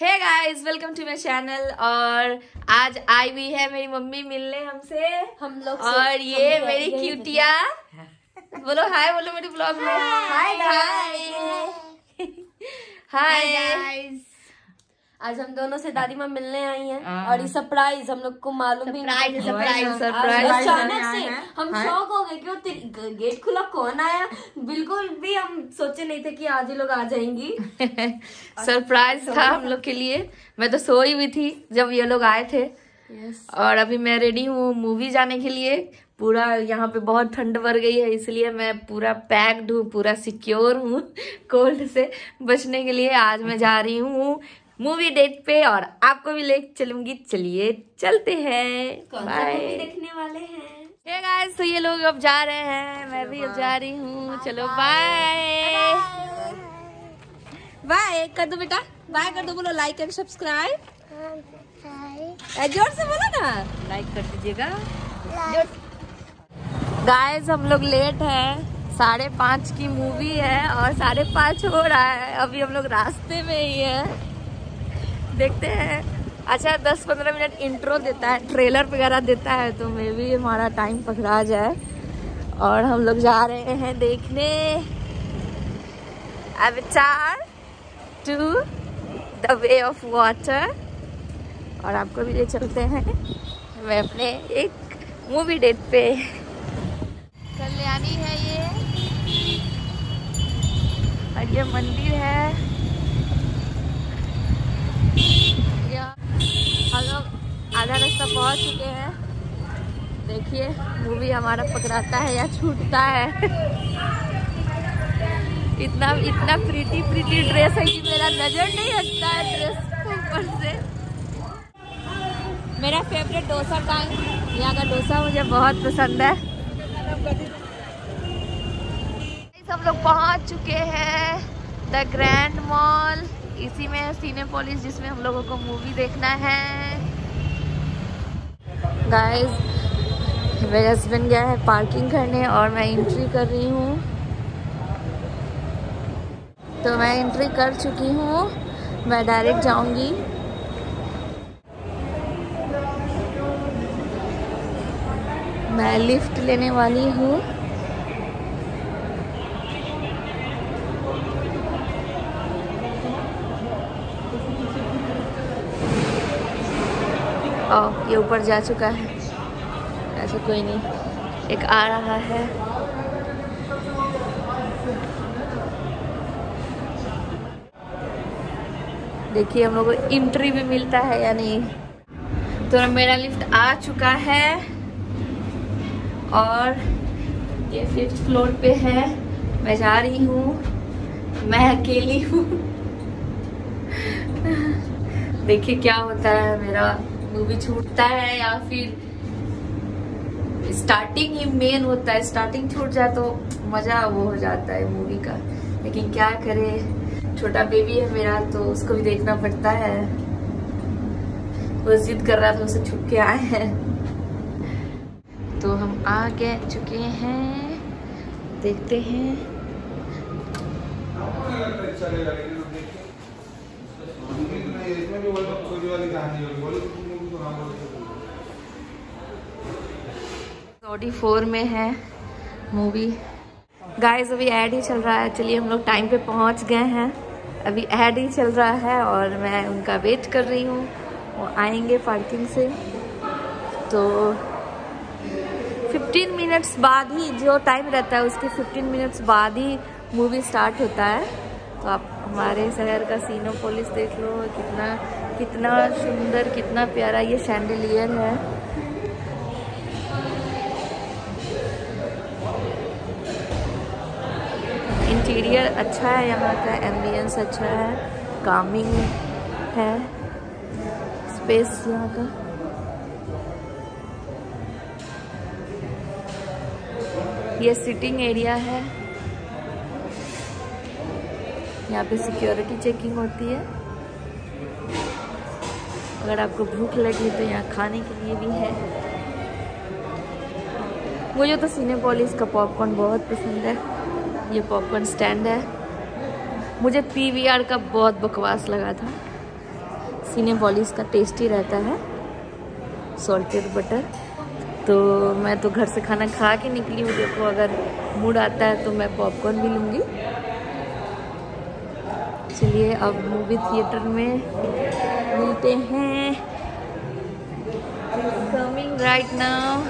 Hey guys, welcome to my channel. और आज आई हुई है मेरी मम्मी मिलने हमसे, हम लोग से। और ये मेरी क्यूटिया बोलो हाय, बोलो मेरे ब्लॉग में हाय हाय हाय गाइस। आज हम दोनों से दादी माँ मिलने आई हैं और ये सरप्राइज हम लोग को मालूम भी नहीं। सरप्राइज अचानक से हम शॉक हो गए क्यों गेट खुला, कौन आया, बिल्कुल भी हम सोचे नहीं थे कि आज ही लोग आ जाएंगी। सरप्राइज था हम लोग के लिए। मैं तो सोई हुई थी जब ये लोग आए थे। और अभी मैं रेडी हूँ मूवी जाने के लिए। पूरा यहाँ पे बहुत ठंड बढ़ गई है, इसलिए मैं पूरा पैक्ड हूँ, पूरा सिक्योर हूँ कोल्ड से बचने के लिए। आज मैं जा रही हूँ मूवी डेट पे और आपको भी ले चलूंगी। चलिए चलते हैं, बाय। देखने वाले हैं। हे गाइस, तो ये लोग अब जा रहे हैं, मैं भी अब जा रही हूँ। चलो बाय बाय कर दो बेटा, बाय कर दो। बोलो लाइक एंड सब्सक्राइब। जोर से बोलो ना, लाइक कर दीजिएगा। गाइस, हम लोग लेट हैं, 5:30 की मूवी है और 5:30 हो रहा है। अभी हम लोग रास्ते में ही है, देखते हैं। अच्छा 10-15 मिनट इंट्रो देता है, ट्रेलर वगैरह देता है, तो मे भी हमारा टाइम पकड़ा जाए। और हम लोग जा रहे हैं देखने अवतार 2 द वे ऑफ वाटर। और आपको भी ले चलते हैं मैं अपने एक मूवी डेट पे। कल्याणी है ये, और ये मंदिर है। हम लोग आधा रास्ता पहुंच चुके हैं। देखिए मूवी हमारा पकड़ाता है या छूटता है। इतना प्रीटी ड्रेस है कि मेरा नजर नहीं लगता है ड्रेस ऊपर से। मेरा फेवरेट डोसा टाइम, यहाँ का डोसा मुझे बहुत पसंद है। हम लोग पहुंच चुके हैं द ग्रैंड मॉल। इसी में है सिनेपोलिस, जिसमें हम लोगों को मूवी देखना है। गाइस, मेरे हस्बैंड गया है पार्किंग करने और मैं एंट्री कर रही हूँ। तो मैं एंट्री कर चुकी हूँ, मैं डायरेक्ट जाऊंगी। मैं लिफ्ट लेने वाली हूँ। ये ऊपर जा चुका है, ऐसा कोई नहीं, एक आ रहा है। देखिए हम लोग को एंट्री भी मिलता है या नहीं। तो मेरा लिफ्ट आ चुका है और ये 5th फ्लोर पे है। मैं जा रही हूँ, मैं अकेली हूँ। देखिए क्या होता है, मेरा मूवी छूटता है या फिर स्टार्टिंग ही मेन होता है। स्टार्टिंग छूट जाए तो मजा वो हो जाता है मूवी का, लेकिन क्या करे, छोटा बेबी है मेरा तो उसको भी देखना पड़ता है। वो जिद कर रहा था, उसे छुप के आए हैं। तो हम आ गए चुके हैं, देखते हैं। ऑडी 4 में है मूवी। गाइस, अभी ऐड ही चल रहा है। चलिए हम लोग टाइम पे पहुंच गए हैं। अभी ऐड ही चल रहा है और मैं उनका वेट कर रही हूँ। वो आएंगे पार्किंग से, तो 15 मिनट्स बाद ही, जो टाइम रहता है उसके 15 मिनट्स बाद ही मूवी स्टार्ट होता है। तो आप हमारे शहर का सिनेपोलिस देख लो, कितना सुंदर, कितना प्यारा ये शैंडिलियर है। इंटीरियर अच्छा है, यहाँ का एम्बियंस अच्छा है, कामिंग है स्पेस यहाँ का। ये सिटिंग एरिया है, यहाँ पे सिक्योरिटी चेकिंग होती है। अगर आपको भूख लगी तो यहाँ खाने के लिए भी है। मुझे तो सिनेपोलिस का पॉपकॉर्न बहुत पसंद है। ये पॉपकॉर्न स्टैंड है। मुझे PVR का बहुत बकवास लगा था, सिनेपोलिस का टेस्टी रहता है, सॉल्टेड बटर। तो मैं तो घर से खाना खा के निकली हूँ। देखो अगर मूड आता है तो मैं पॉपकॉर्न भी लूँगी। चलिए अब मूवी थिएटर में मिलते हैं। Coming right now.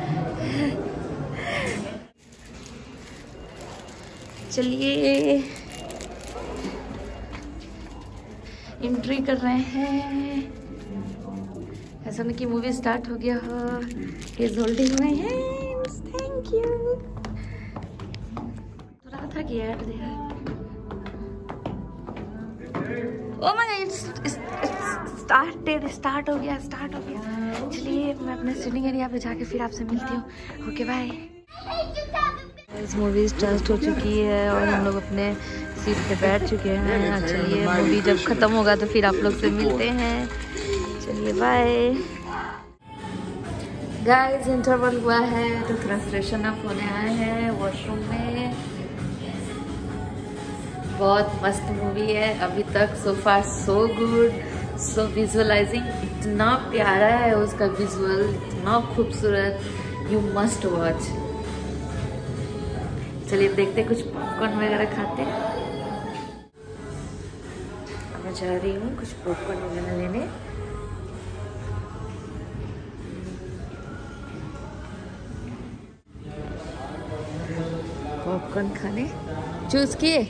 चलिए एंट्री कर रहे हैं। ऐसा नहीं कि मूवी स्टार्ट हो गया हो। Is holding my hands, thank you. तो रहा था कि यार ओ माय गॉड, स्टार्ट हो गया। चलिए मैं अपने सीटिंग एरिया पे जाके फिर आपसे मिलती हूँ। Okay bye. इस मूवी स्टार्ट हो चुकी है और हम लोग अपने सीट पे बैठ चुके हैं। चलिए मूवी जब खत्म होगा तो फिर आप लोग से मिलते हैं। चलिए बाय गाइस। इंटरवल हुआ है तो थोड़ा फ्रेशन अप होने आए हैं वॉशरूम में। बहुत मस्त मूवी है अभी तक, सो फार सो गुड, सो विजुअलाइजिंग। इतना प्यारा है उसका विजुअल, इतना खूबसूरत, यू मस्ट वॉच। चलिए देखते कुछ पॉपकॉर्न वगैरह खाते हैं। मैं जा रही हूँ कुछ पॉपकॉर्न वगैरह लेने। पॉपकॉर्न खाने चूज किए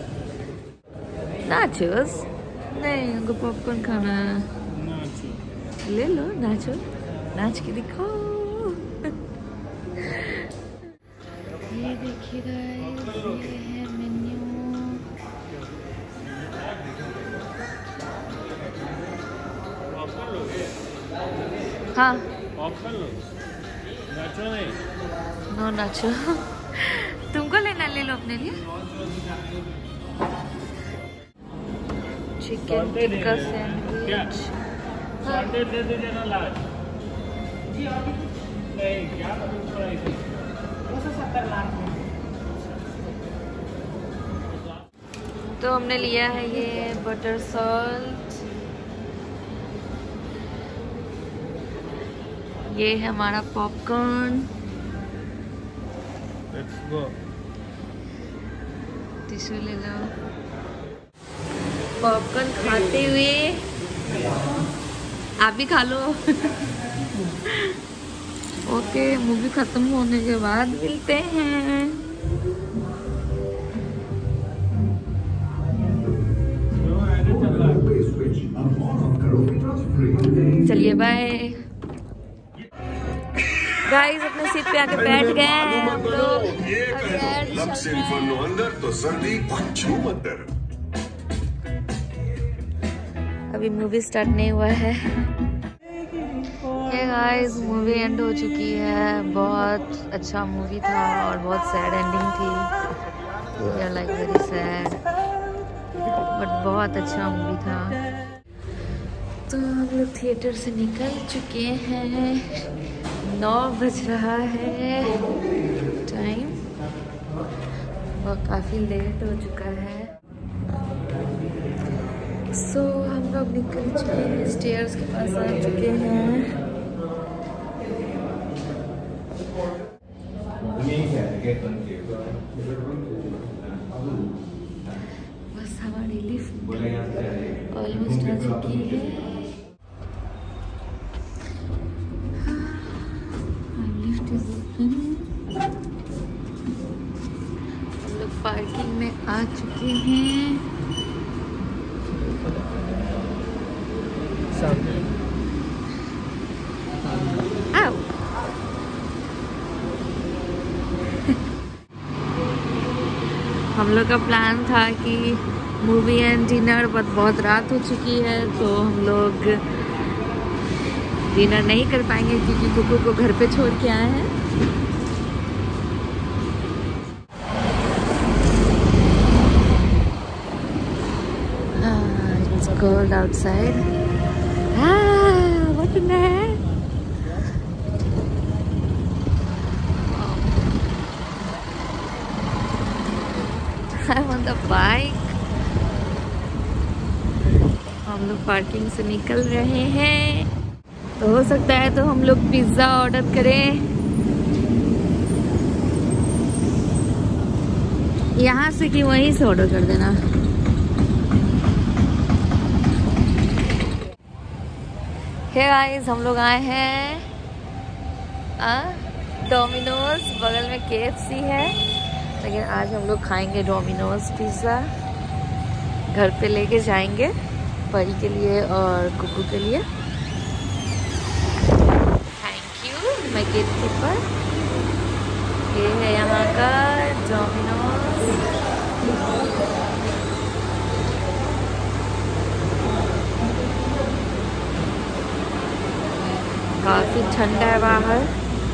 नाचोस। नहीं उनको पॉपकॉर्न खाना, ले लो नाचो, नाच के दिखाओ। ये देखिए गाइस, ये है मेन्यू। हाँ नाचो नहीं, नो नाचो। तुमको लेना ले लो अपने लिए। Chicken tikka sandwich. सॉल्टेड दे दीजिए ना लार्ज। नहीं क्या प्राइस है? 270 लाख। तो हमने लिया है ये बटर सॉल्ट। ये है हमारा पॉपकॉर्न। Let's go. टिश्यू ले लो। पॉपकॉर्न खाते हुए आप भी खा लो। ओके मूवी खत्म होने के बाद मिलते हैं। चलिए बाय गाइस। अपने सीट पे आके बैठ गए हैं हम लोग। अभी मूवी स्टार्ट नहीं हुआ है। हे गाइस मूवी एंड हो चुकी है। बहुत अच्छा मूवी था और बहुत सैड एंडिंग थी। We are like very sad, but बहुत अच्छा मूवी था। तो हम लोग थिएटर से निकल चुके हैं। 9 बज रहा है टाइम, वो काफ़ी लेट हो चुका है। सो हम लोग निकल चुके हैं, स्टेयर्स के पास आ चुके हैं। बस हमारी लिफ्ट ऑलमोस्ट आ चुकी है। Lift is open. हम लोग पार्किंग में आ चुके हैं। हम लोग का प्लान था कि मूवी एंड डिनर, बट बहुत रात हो चुकी है तो हम लोग डिनर नहीं कर पाएंगे क्योंकि कुकू को घर पे छोड़ के आए हैं। It's cold outside. What in the heck? I'm on the bike. हम लोग पार्किंग से निकल रहे हैं, तो हो सकता है तो हम लोग पिज्ज़ा ऑर्डर करें। यहाँ से कि वहीं से ऑर्डर कर देना। हे गाइस, हम लोग आए हैं डोमिनोज। बगल में KFC है, लेकिन आज हम लोग खाएंगे डोमिनोज पिज़्ज़ा। घर पे लेके जाएंगे परी के लिए और कुकू के लिए। Thank you my gate keeper. ये है यहाँ का डोमिनोज। काफी ठंडा है बाहर।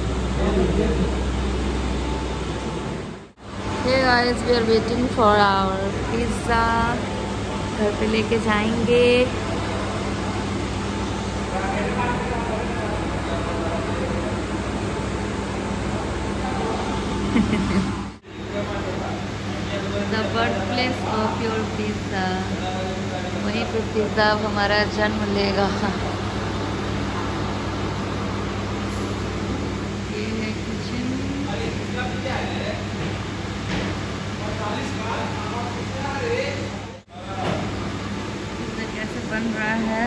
Hey guys, we are waiting for our pizza। घर पे लेके जाएंगे। The birthplace of your pizza। वहीं पे पिज्ज़ा अब हमारा जन्म लेगा। ये है किचन। पिज्ज़ा कैसे बन रहा है?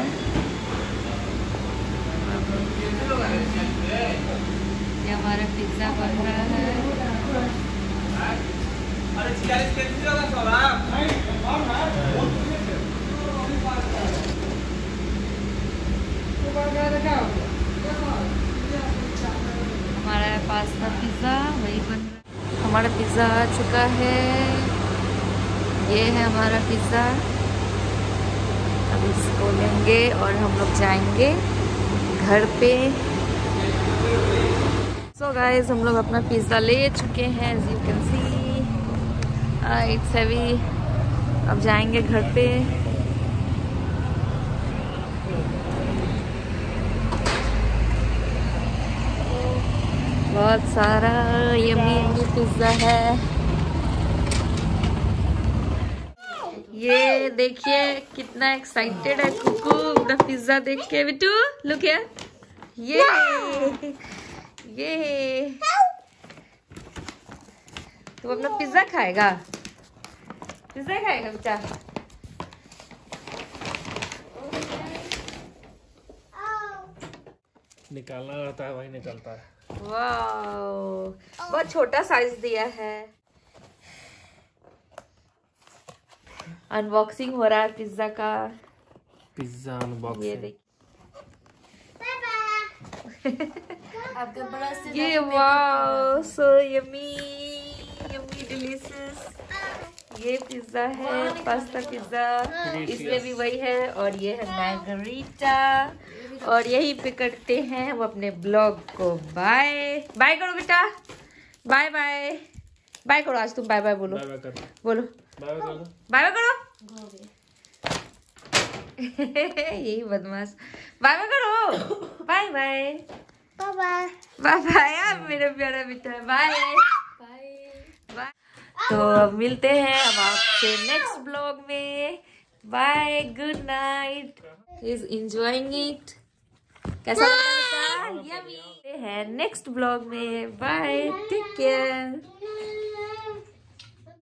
ये हमारा पिज्ज़ा बन रहा है। हमारा पास्ता पिज़्ज़ा वही बन रहा है। हमारा पिज़्ज़ा आ चुका है। ये है हमारा पिज़्ज़ा। अब इसको लेंगे और हम लोग जाएंगे घर पे। सो गाइस, हम लोग अपना पिज़्ज़ा ले चुके हैं। As you can see it's heavy. अब जाएंगे घर पे। बहुत सारा यम्मी यम्मी पिज़्ज़ा है। ये देखिए कितना एक्साइटेड है कुकू अपना पिज़्ज़ा देख के। Bittu look here. ये तू अपना पिज़्ज़ा खाएगा? पिज़्ज़ा खाएगा बेटा? निकालना रहता है वही निकलता है। वाओ, बहुत छोटा साइज दिया है। अनबॉक्सिंग हो रहा है पिज़्ज़ा का। Pizza unboxing. ये देखिए। आपके बड़ा से ये wow, so yummy yummy delicious. ये पिज़्ज़ा है, पास्ता पिज़्ज़ा। इसमें भी वही है। और ये है मार्गरीटा। और यही पे करते हैं हम अपने ब्लॉग को। बाय बाय करो बेटा। बाय बाय बाय करो। आज तुम बाय बाय बोलो। बोलो बाय बाय करो। बाय बाय करो। यही बदमाश। बाय बाय करो। बाय बाय बाय बाय यार मेरा प्यारा बेटा। Bye bye. तो अब मिलते हैं अब आपसे नेक्स्ट ब्लॉग में। Bye, good night. Is enjoying it. कैसा लगा बेटा? यम्मी है। नेक्स्ट ब्लॉग में। Bye, take care.